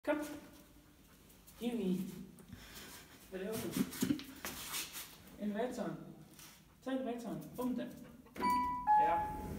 Kom. Hewie. Hvad laver du? Elevatoren. Tag elevatoren. Åbn den. Ja.